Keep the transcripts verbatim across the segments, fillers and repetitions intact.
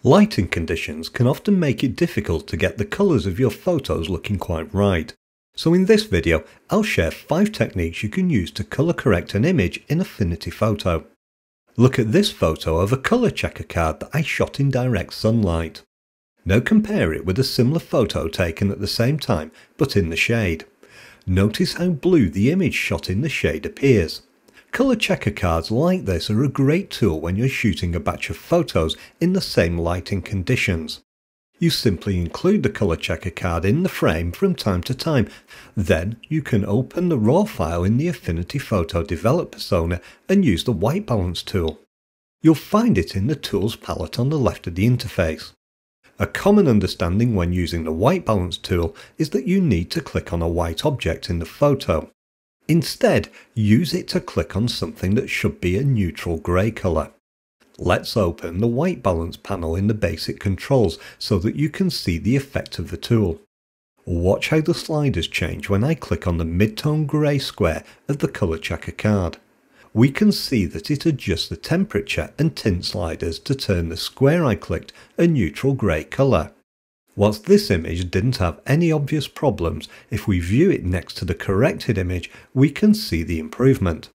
Lighting conditions can often make it difficult to get the colours of your photos looking quite right. So in this video, I'll share five techniques you can use to colour correct an image in Affinity Photo. Look at this photo of a colour checker card that I shot in direct sunlight. Now compare it with a similar photo taken at the same time but in the shade. Notice how blue the image shot in the shade appears. Colour checker cards like this are a great tool when you're shooting a batch of photos in the same lighting conditions. You simply include the colour checker card in the frame from time to time. Then you can open the raw file in the Affinity Photo Develop persona and use the white balance tool. You'll find it in the tools palette on the left of the interface. A common understanding when using the white balance tool is that you need to click on a white object in the photo. Instead, use it to click on something that should be a neutral grey colour. Let's open the white balance panel in the basic controls so that you can see the effect of the tool. Watch how the sliders change when I click on the mid-tone grey square of the colour checker card. We can see that it adjusts the temperature and tint sliders to turn the square I clicked a neutral grey colour. Whilst this image didn't have any obvious problems, if we view it next to the corrected image, we can see the improvement.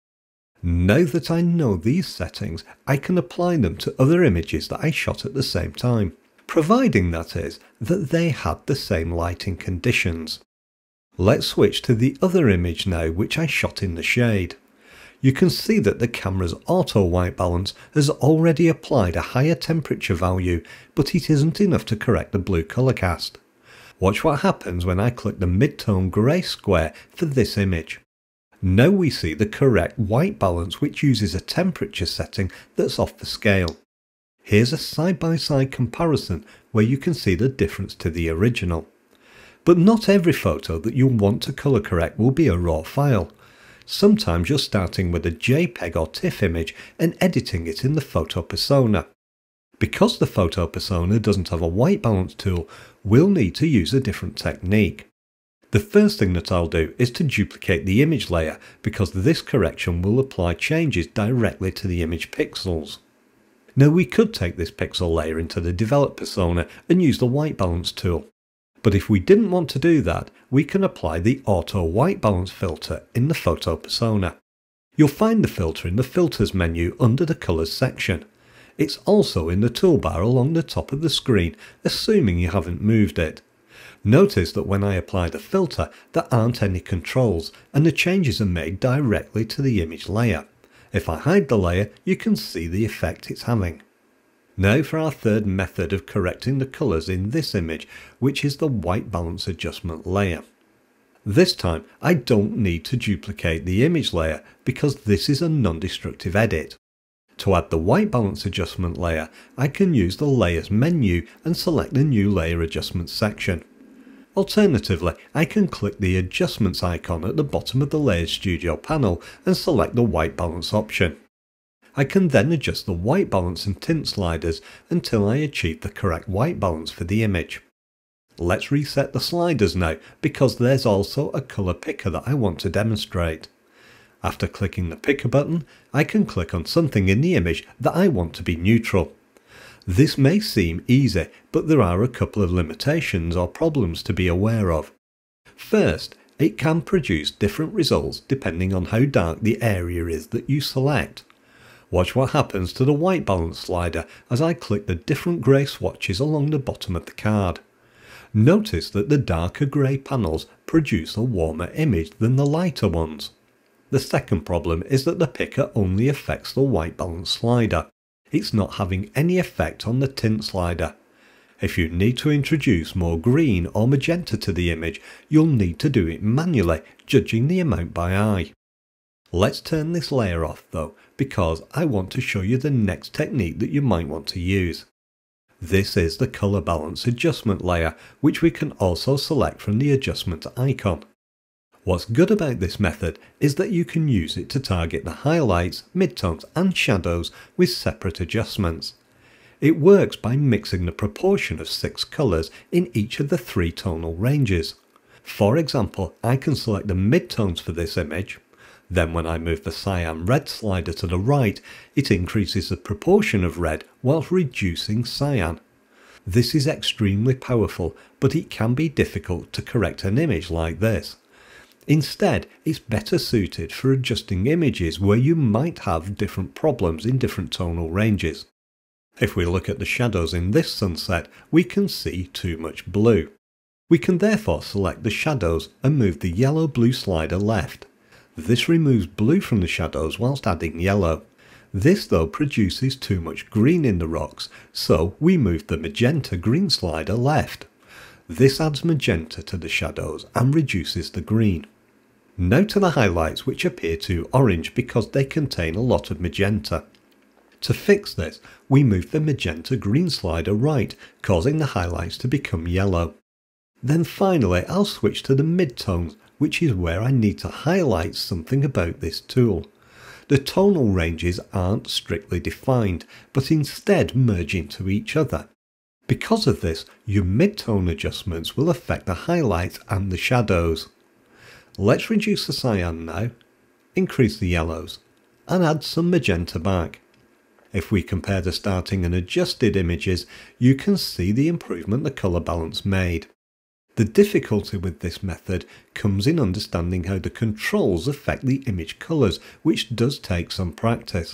Now that I know these settings, I can apply them to other images that I shot at the same time, providing that is, that they had the same lighting conditions. Let's switch to the other image now, which I shot in the shade. You can see that the camera's auto white balance has already applied a higher temperature value, but it isn't enough to correct the blue colour cast. Watch what happens when I click the mid-tone grey square for this image. Now we see the correct white balance, which uses a temperature setting that's off the scale. Here's a side-by-side comparison where you can see the difference to the original. But not every photo that you'll want to colour correct will be a raw file. Sometimes you're starting with a JPEG or TIFF image and editing it in the photo persona. Because the photo persona doesn't have a white balance tool, we'll need to use a different technique. The first thing that I'll do is to duplicate the image layer, because this correction will apply changes directly to the image pixels. Now we could take this pixel layer into the Develop persona and use the white balance tool. But if we didn't want to do that, we can apply the Auto White Balance filter in the photo persona. You'll find the filter in the Filters menu under the Colours section. It's also in the toolbar along the top of the screen, assuming you haven't moved it. Notice that when I apply the filter, there aren't any controls, and the changes are made directly to the image layer. If I hide the layer, you can see the effect it's having. Now for our third method of correcting the colours in this image, which is the white balance adjustment layer. This time I don't need to duplicate the image layer because this is a non-destructive edit. To add the white balance adjustment layer, I can use the Layers menu and select the New Layer Adjustments section. Alternatively, I can click the Adjustments icon at the bottom of the Layers Studio panel and select the white balance option. I can then adjust the white balance and tint sliders until I achieve the correct white balance for the image. Let's reset the sliders now, because there's also a colour picker that I want to demonstrate. After clicking the picker button, I can click on something in the image that I want to be neutral. This may seem easy, but there are a couple of limitations or problems to be aware of. First, it can produce different results depending on how dark the area is that you select. Watch what happens to the white balance slider as I click the different grey swatches along the bottom of the card. Notice that the darker grey panels produce a warmer image than the lighter ones. The second problem is that the picker only affects the white balance slider. It's not having any effect on the tint slider. If you need to introduce more green or magenta to the image, you'll need to do it manually, judging the amount by eye. Let's turn this layer off though, because I want to show you the next technique that you might want to use. This is the Colour Balance Adjustment layer, which we can also select from the adjustment icon. What's good about this method is that you can use it to target the highlights, midtones and shadows with separate adjustments. It works by mixing the proportion of six colours in each of the three tonal ranges. For example, I can select the midtones for this image. Then when I move the cyan red slider to the right, it increases the proportion of red whilst reducing cyan. This is extremely powerful, but it can be difficult to correct an image like this. Instead, it's better suited for adjusting images where you might have different problems in different tonal ranges. If we look at the shadows in this sunset, we can see too much blue. We can therefore select the shadows and move the yellow-blue slider left. This removes blue from the shadows whilst adding yellow. This though produces too much green in the rocks, so we move the magenta-green slider left. This adds magenta to the shadows and reduces the green. Note the highlights which appear too orange because they contain a lot of magenta. To fix this, we move the magenta-green slider right, causing the highlights to become yellow. Then finally I'll switch to the midtones, which is where I need to highlight something about this tool. The tonal ranges aren't strictly defined, but instead merge into each other. Because of this, your midtone adjustments will affect the highlights and the shadows. Let's reduce the cyan now, increase the yellows, and add some magenta back. If we compare the starting and adjusted images, you can see the improvement the colour balance made. The difficulty with this method comes in understanding how the controls affect the image colours, which does take some practice.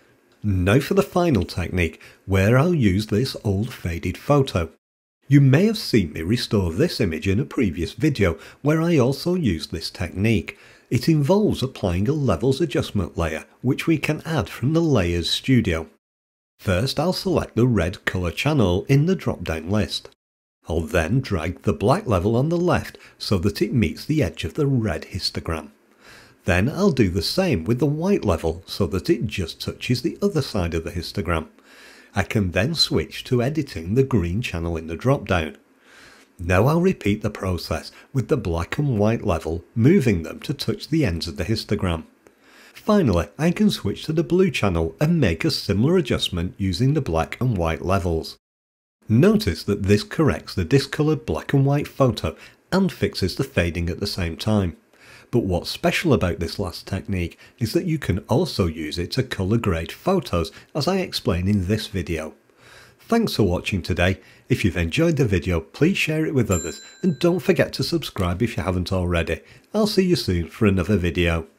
Now for the final technique, where I'll use this old faded photo. You may have seen me restore this image in a previous video where I also used this technique. It involves applying a levels adjustment layer, which we can add from the Layers Studio. First I'll select the red colour channel in the drop-down list. I'll then drag the black level on the left so that it meets the edge of the red histogram. Then I'll do the same with the white level so that it just touches the other side of the histogram. I can then switch to editing the green channel in the drop-down. Now I'll repeat the process with the black and white level, moving them to touch the ends of the histogram. Finally, I can switch to the blue channel and make a similar adjustment using the black and white levels. Notice that this corrects the discoloured black and white photo and fixes the fading at the same time. But what's special about this last technique is that you can also use it to colour grade photos, as I explain in this video. Thanks for watching today. If you've enjoyed the video, please share it with others and don't forget to subscribe if you haven't already. I'll see you soon for another video.